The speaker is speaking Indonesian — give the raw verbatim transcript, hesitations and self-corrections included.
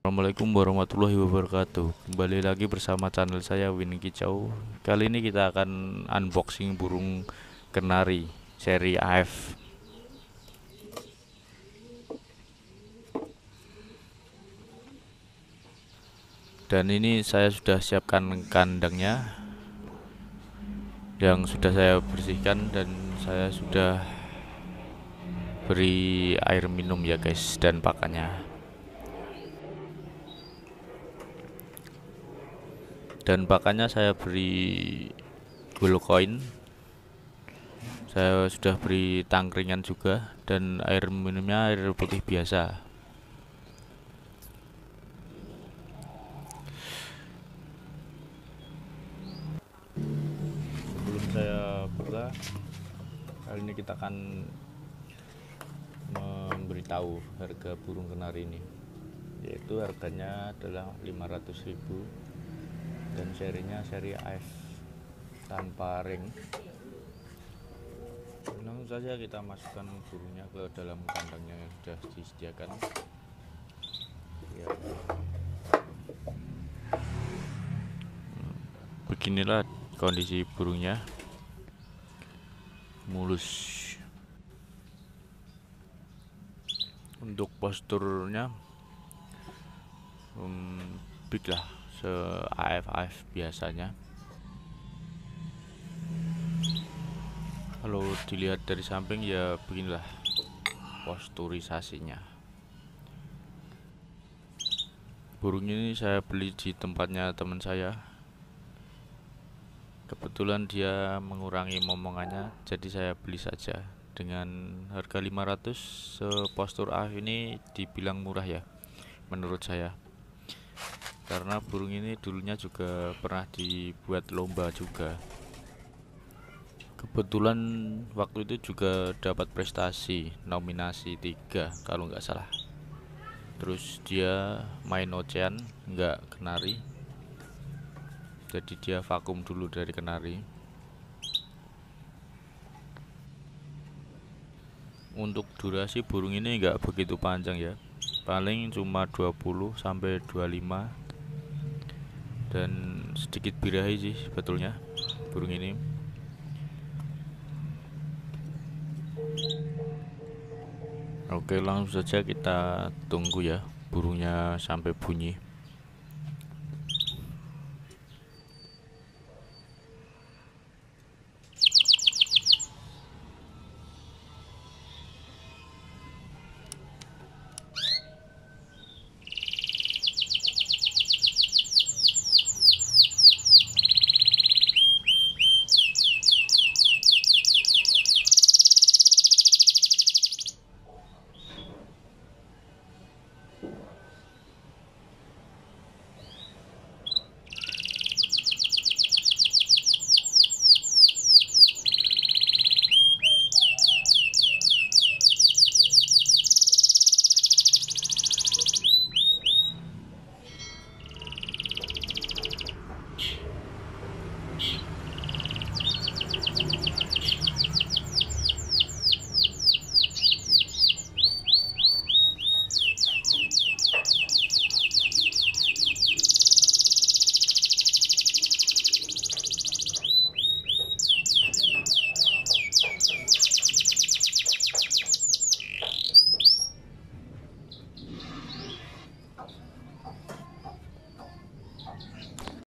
Assalamualaikum warahmatullahi wabarakatuh. Kembali lagi bersama channel saya Win Kicau. Kali ini kita akan unboxing burung kenari seri A F. Dan ini saya sudah siapkan kandangnya yang sudah saya bersihkan, dan saya sudah beri air minum ya guys, dan pakannya. Dan pakannya saya beri gold coin, saya sudah beri tangkringan juga, dan air minumnya air putih biasa. Sebelum saya buka, kali ini kita akan memberitahu harga burung kenari ini, yaitu harganya adalah lima ratus ribu dan serinya seri A F tanpa ring. Langsung saja kita masukkan burungnya ke dalam kandangnya yang sudah disediakan ya. Beginilah kondisi burungnya, mulus. Untuk posturnya um, big lah, se A F A F biasanya. Kalau dilihat dari samping ya beginilah posturisasinya. Burung ini saya beli di tempatnya teman saya. Kebetulan dia mengurangi momongannya, jadi saya beli saja. Dengan harga lima ratus, sepostur A F ini dibilang murah ya menurut saya. Karena burung ini dulunya juga pernah dibuat lomba juga. Kebetulan waktu itu juga dapat prestasi, nominasi tiga kalau nggak salah. Terus dia main ocean, nggak kenari, jadi dia vakum dulu dari kenari. Untuk durasi burung ini nggak begitu panjang ya, paling cuma dua puluh sampai dua puluh lima, dan sedikit birahi sih sebetulnya burung ini. Oke, langsung saja kita tunggu ya burungnya sampai bunyi.